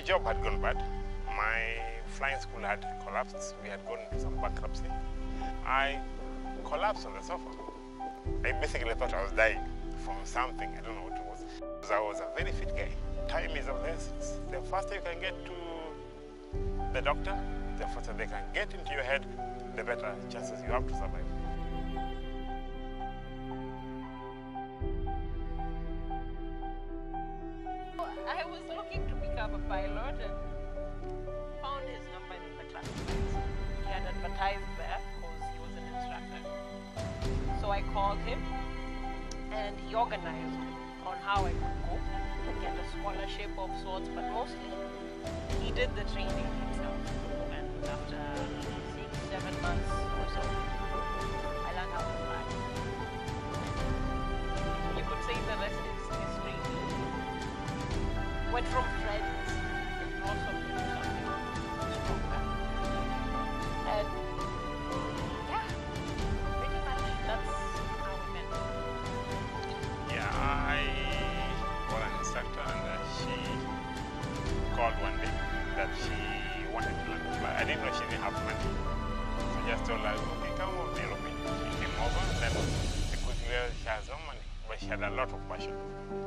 The job had gone bad. My flying school had collapsed. We had gone into some bankruptcy. I collapsed on the sofa. I basically thought I was dying from something. I don't know what it was. Because I was a very fit guy. Time is of the essence. The faster you can get to the doctor, the faster they can get into your head, the better chances you have to survive. I was looking to become a pilot and found his number in the classifieds. He had advertised there because he was an instructor. So I called him and he organized on how I could go and get a scholarship of sorts, but mostly he did the training himself. And after 6-7 months or so, I learned how to fly. You could say the rest is history. Went from friends and also to something stronger. And yeah, pretty much that's how we met. Yeah, I was an instructor and she called one day that she wanted to learn to fly. I didn't know she didn't have money. So I just told her, okay, come over to Nairobi. She came over and then I quickly realized she has no money, but she had a lot of passion.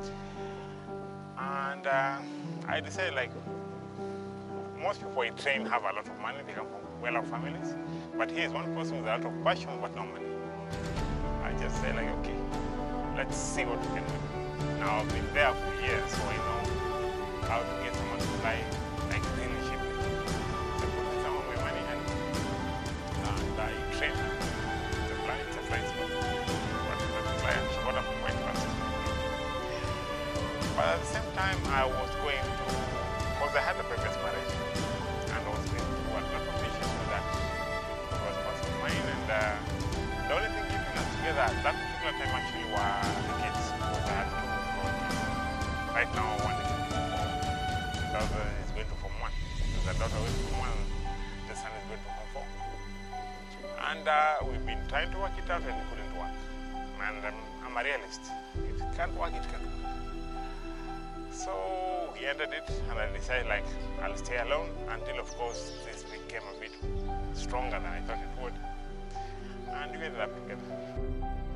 And I decided, like, most people I train have a lot of money, they come from well-off families, but he is one person with a lot of passion but no money. I just said, like, okay, let's see what we can do. Now I've been there for years, so I know how to get someone to fly like really cheaply. So I put some of my money and I trained her to fly. It's a flight school. But to fly, and she got up quite fast. But at the same time, I was going to, because I had a previous marriage, and I was going through a lot of issues with that. It was passing mine, and the only thing keeping us together at that particular time actually were the kids, because I had two grown kids. Right now, one is in Form 4, the other is going to Form 1. The daughter is Form 1, the son is going to Form 4. And we've been trying to work it out and it couldn't work. And I'm a realist. If it can't work, it can't work. So he ended it, and I decided, like, I'll stay alone until, of course, this became a bit stronger than I thought it would. And we ended up together.